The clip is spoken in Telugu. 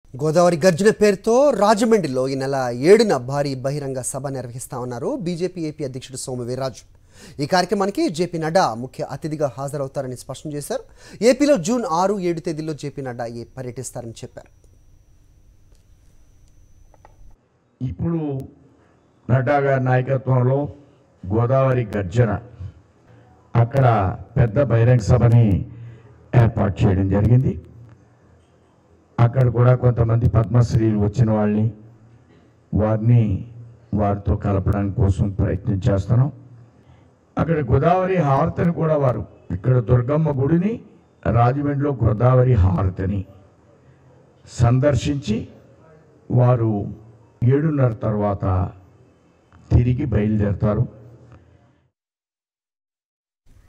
గోదావరి గర్జన పేరుతో రాజమండ్రిలో ఈ నెల 7న భారీ బహిరంగ సభ నిర్వహిస్తామన్నారు బీజేపీ ఏపీ అధ్యక్షుడు సోము వీర్రాజు. ఈ కార్యక్రమానికి జేపీ నడ్డా ముఖ్య అతిథిగా హాజరవుతారని స్పష్టం చేశారు. ఏపీలో జూన్ 6, 7 తేదీల్లో జేపీ నడ్డా పర్యటిస్తారని చెప్పారు. ఇప్పుడు నడ్డా గారి నాయకత్వంలో గోదావరి గర్జన అక్కడ పెద్ద బహిరంగ సభని ఏర్పాటు చేయడం జరిగింది. అక్కడ కూడా కొంతమంది పద్మశ్రీలు వచ్చిన వారితో కలపడానికి కోసం ప్రయత్నం చేస్తున్నాం. అక్కడ గోదావరి హారతిని కూడా వారు ఇక్కడ దుర్గమ్మ గుడిని రాజమండ్రిలో గోదావరి హారతిని సందర్శించి వారు 7:30 తర్వాత తిరిగి బయలుదేరతారు.